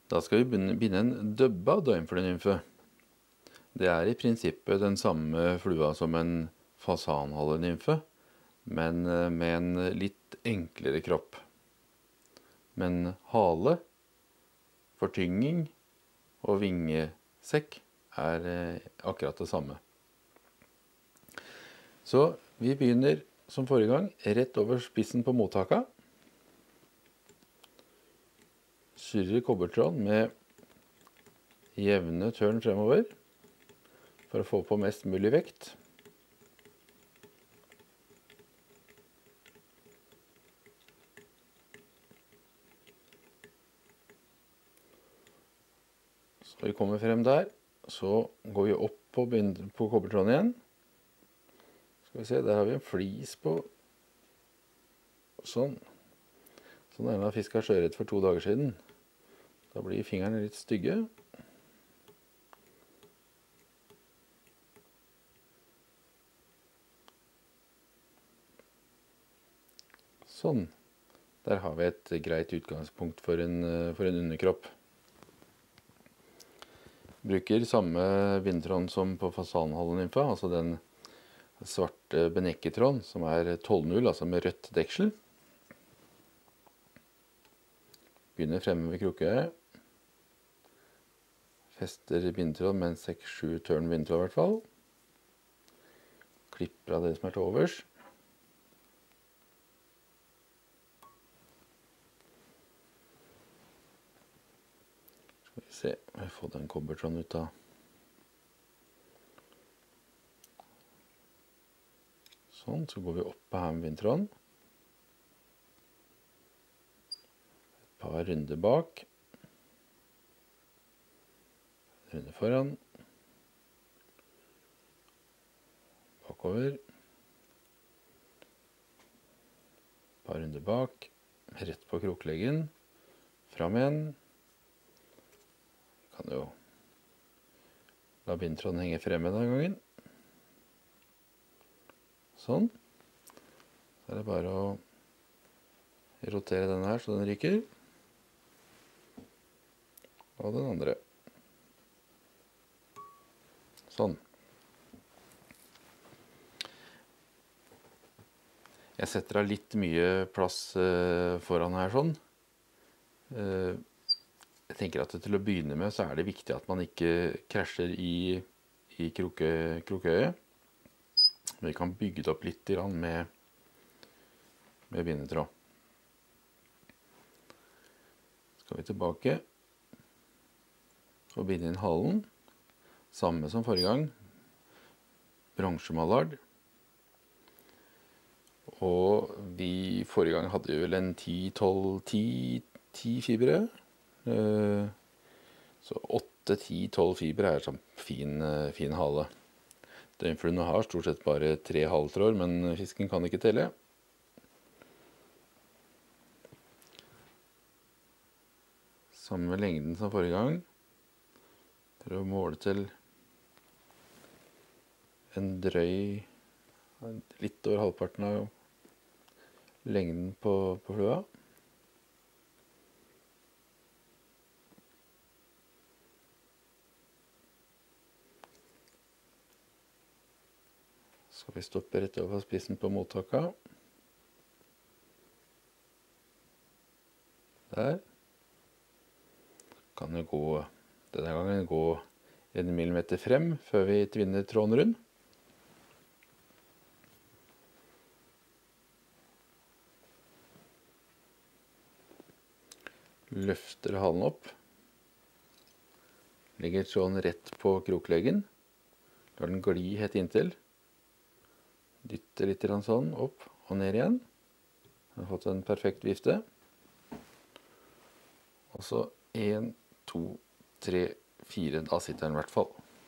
Da skal vi binde en døbba døgnfluenymfe. Det er i prinsippet den samme flua som en fasanhallenymfe, men med en litt enklere kropp. Men hale, fortynging og vingesekk er akkurat det samme. Så vi begynner som forrige gang rett over spissen på mottaka. Surrer kobbertråden med jevne tørn fremover for å få på mest mulig vekt. Så vi kommer frem der, så går vi opp på kobbertråden igjen. Skal vi se, der har vi en flis på, sånn. Sånn er det da fisket sjøørret for 2 dager siden. Da blir fingrene litt stygge. Sånn. Der har vi et greit utgangspunkt for en underkropp. Bruker samme bindetråd som på fasanhallenymfa, altså den svarte benekketråden som er 12-0, altså med rødt deksel. Begynner fremme ved krokøyet. Fester bindetråd med en 6-7 tørn bindetråd i hvert fall. Klipper av det som er til overs. Skal vi se om jeg får den kobbertråden ut av. Sånn, så går vi opp på her med bindetråden. Et par runder bak. Runde foran. Bakover. Et par runder bak. Rett på krokleggen. Fram igjen. Kan jo la bindetråden henge fremme denne gangen. Sånn. Så er det bare å rotere den her så den ryker. Og den andre. Sånn. Jeg setter av litt mye plass foran her sånn. Jeg tenker at til å begynne med så er det viktig at man ikke krasjer i krokøyet. Men vi kan bygge det opp litt med bindetråd. Skal vi tilbake og binde inn halen. Samme som forrige gang. Bronsemallard. Og vi forrige gang hadde vi vel en 10 fibre. Så 8, 10, 12 fibre er sånn fin hale. Døgnfluene har stort sett bare 3 halvtråd, men fisken kan ikke telle. Samme lengden som forrige gang. Prøv å måle til en drøy, litt over halvparten av lengden på flua. Skal vi stoppe rett over spissen på mottaka. Der. Kan jo gå, denne gangen gå 1 millimeter frem før vi tvinner tråden rund. Løfter halen opp. Legger tråden rett på krokleggen. Lar den gli helt inntil. Dytter litt sånn opp og ned igjen. Jeg har fått en perfekt vifte. Og så 1, 2, 3, 4. Da sitter den i hvert fall.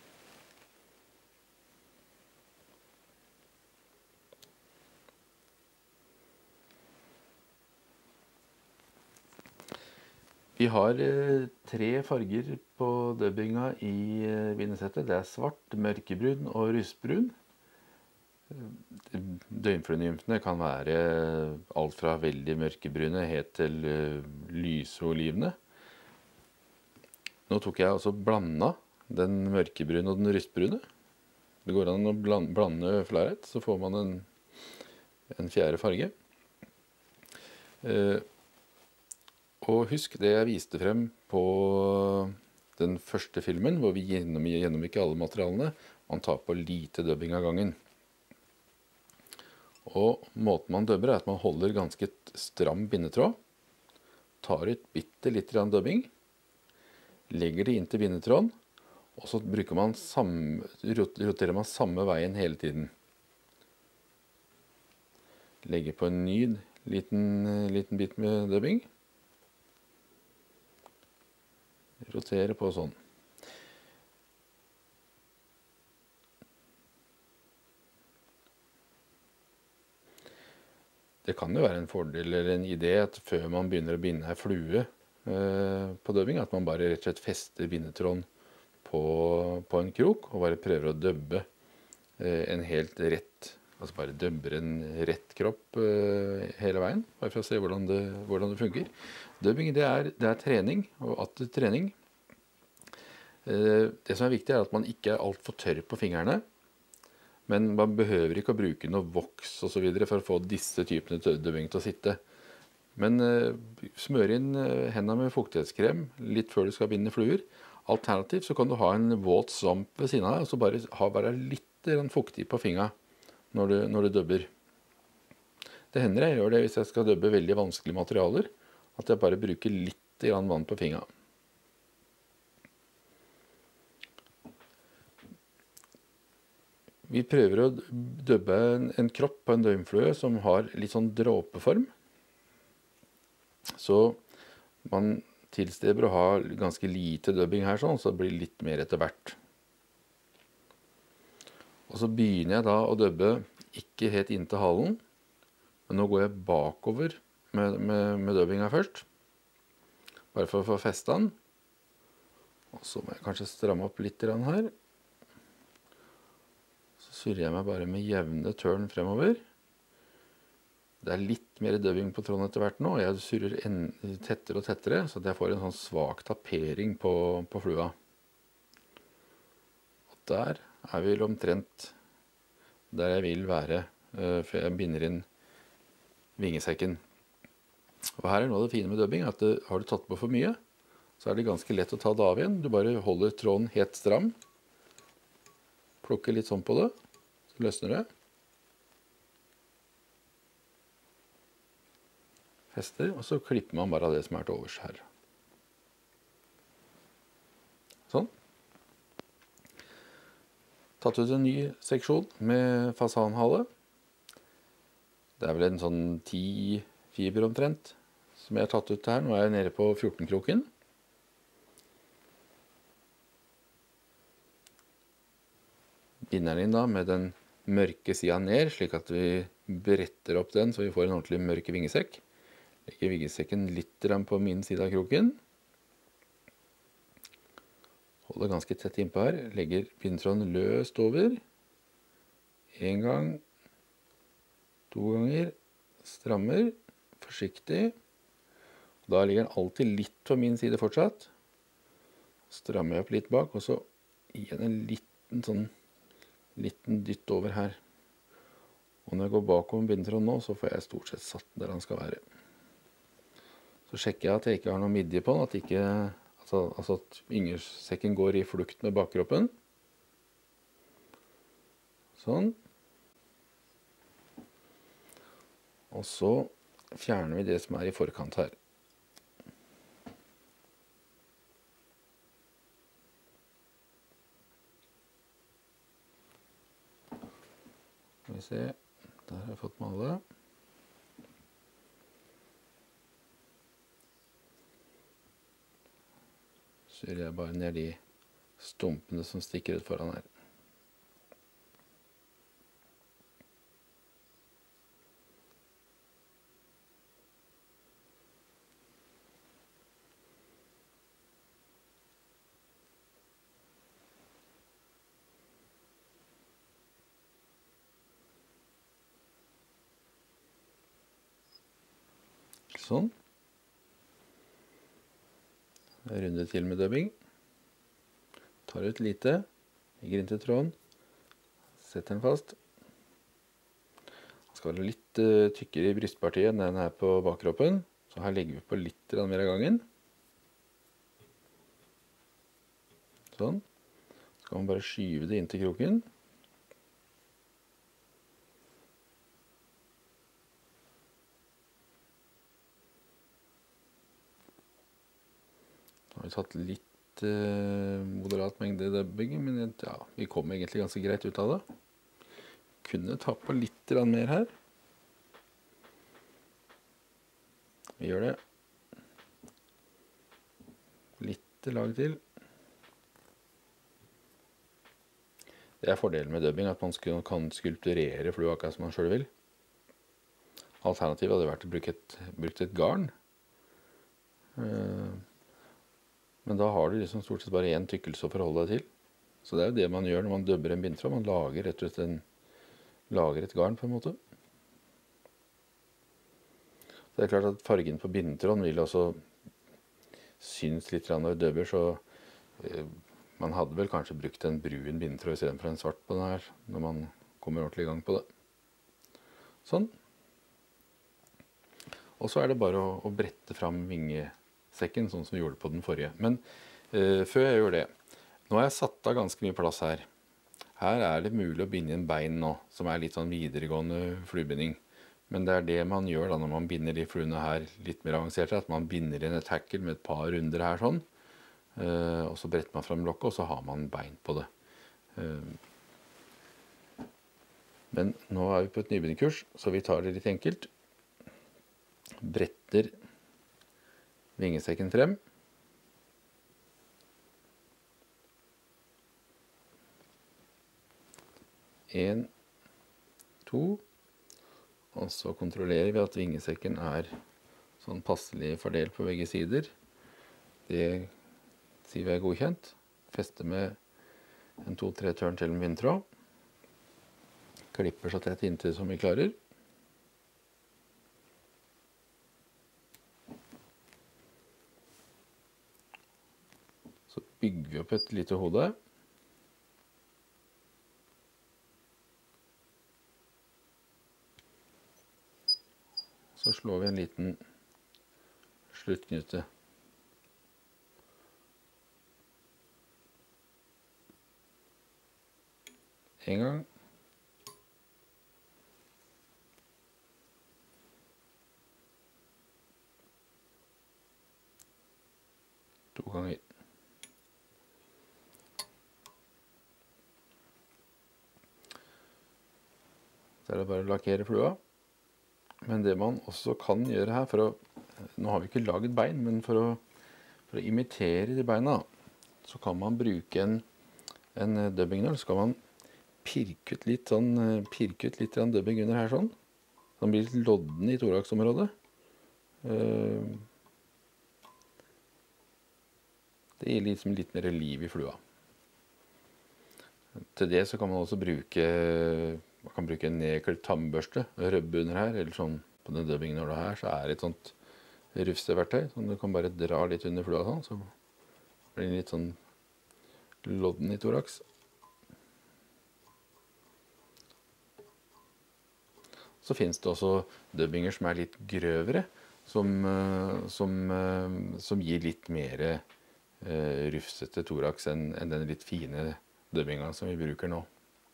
Vi har 3 farger på dubbinga i bindesettet. Det er svart, mørkebrun og rustbrun. Døgnfluenymfene kan være alt fra veldig mørkebrune helt til lyse olivene. Nå tok jeg også blanda den mørkebrune og den rystbrune. Det går an å blande flarhet, så får man en fjerde farge. Og husk det jeg viste frem på den første filmen, hvor vi gjennomgikk alle materialene. Man tar på lite dubbing av gangen. Og måten man dubber er at man holder ganske stram bindetråd, tar ut bitte litt dubbing, legger det inn til bindetråden, og så roterer man samme veien hele tiden. Legger på en ny liten bit med dubbing. Roterer på sånn. Det kan jo være en fordel eller en idé at før man begynner å binde ei flue på dubbing, at man bare rett og slett fester bindetråden på en krok, og bare prøver å dubbe en helt rett, altså bare dubber en rett kropp hele veien, bare for å se hvordan det funker. Dubbing, det er trening, og atter trening. Det som er viktig er at man ikke er alt for tørr på fingrene, men man behøver ikke å bruke noe voks og så videre for å få disse typene dubbing til å sitte. Men smør inn hendene med fuktighetskrem litt før du skal binde fluer. Alternativt så kan du ha en våt svamp ved siden av deg, og så ha bare litt fuktig på fingra når du dubber. Det hender jeg gjør det hvis jeg skal dubbe veldig vanskelige materialer, at jeg bare bruker litt vann på fingra. Vi prøver å dubbe en kropp på en døgnflue som har litt sånn dråpeform. Så man tilstreber å ha ganske lite dubbing her sånn, så det blir litt mer etter hvert. Og så begynner jeg da å dubbe ikke helt inn til halen, men nå går jeg bakover med dubbinga først. Bare for å få festet den. Og så må jeg kanskje stramme opp litt her. Surrer jeg meg bare med jevne tørn fremover. Det er litt mer dubbing på tråden etter hvert nå, og jeg surrer tettere og tettere, så at jeg får en sånn svak tapering på flua. Og der er vi omtrent der jeg vil være før jeg binder inn vingesekken. Og her er noe av det fine med dubbing, at har du tatt på for mye, så er det ganske lett å ta det av igjen. Du bare holder tråden helt stram, plukker litt sånn på det, så løsner det. Fester, og så klipper man bare av det som er til overs her. Sånn. Tatt ut en ny seksjon med fasanhale. Det er vel en sånn 10 fiber omtrent som jeg har tatt ut her. Nå er jeg nede på 14-kroken. Binder den inn da med den mørke siden ned, slik at vi bretter opp den så vi får en ordentlig mørk vingesekk. Legger vingesekken litt på min side av kroken. Holder ganske tett innpå her. Legger bindetråden løst over. En gang. 2 ganger. Strammer. Forsiktig. Da ligger den alltid litt på min side fortsatt. Strammer jeg opp litt bak, og så gir jeg en liten dytt over her. Og når jeg går bakom bindetråden nå, så får jeg stort sett satt den der den skal være. Så sjekker jeg at jeg ikke har noe midje på den, at vingesekken går i flukt med bakkroppen. Sånn. Og så fjerner vi det som er i forkant her. Skal vi se, der har jeg fått med alle. Surrer jeg bare ned de stumpene som stikker ut foran her. Sånn. En runde til med dubbing. tar ut lite, legger inn til tråden, setter den fast. Den skal være litt tykkere i brystpartiet enn den her på bakkroppen, så her legger vi på litt mer av gangen. Sånn. Så kan man bare skyve det inn til kroken. Nå har vi tatt litt moderat mengde dubbing, men ja, vi kom egentlig ganske greit ut av det. Kunne ta på litt mer her. Vi gjør det. Litt lag til. Det er fordelen med dubbing, at man kan skulpturere flua akkurat som man selv vil. Alternativet hadde vært å bruke et garn. Men da har du liksom stort sett bare en tykkelse å forholde deg til. Så det er jo det man gjør når man dubber en bindtråd. Man lager rett og slett et garn på en måte. Så det er klart at fargen på bindtråden vil også synes litt når du dubber, så man hadde vel kanskje brukt en brun bindtråd i stedet for en svart på den her, når man kommer ordentlig i gang på det. Sånn. Og så er det bare å brette fram vingesekken, sånn som vi gjorde på den forrige. Men før jeg gjør det, nå har jeg satt av ganske mye plass her. Her er det mulig å binde inn bein nå, som er litt sånn videregående fluebinding. Men det er det man gjør da når man binder de fluene her litt mer avansert, at man binder inn et hakkel med et par runder her sånn. Og så bretter man frem lokket, og så har man bein på det. Men nå er vi på et nybegynnerkurs, så vi tar det litt enkelt. Bretter vingesekken frem. En, to. Og så kontrollerer vi at vingesekken er sånn passelig fordelt på begge sider. Det sier vi er godkjent. Fester med en 2-3 tørn til en bindtråd. Klipper så tett inntil som vi klarer. Så bygger vi opp et lite hode. Så slår vi en liten sluttknute. En gang. To ganger. Så er det bare å lakkere flua. Men det man også kan gjøre her, nå har vi ikke laget bein, men for å imitere de beina, så kan man bruke en dubbingnål, så kan man pirke ut litt dubbing under her sånn. Så den blir litt lodden i thoraxområdet. Det gir liksom litt mer liv i flua. Til det så kan man også bruke en nedklipt tannbørste, røbbe under her, eller sånn på den dubbingnåla her, så er det et sånt rufseverktøy, som du kan bare dra litt under flua sånn, så blir det litt sånn lodden i thorax. Så finnes det også dubbinger som er litt grøvere, som gir litt mer rufsete thorax enn den litt fine dubbinga som vi bruker nå.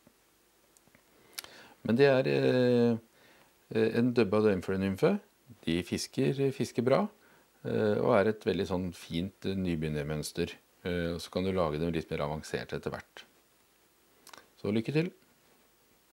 Men det er en dubba døgnfluenymfe. De fisker bra, og er et veldig sånn fint nybegynnermønster. Og så kan du lage dem litt mer avansert etter hvert. Så lykke til!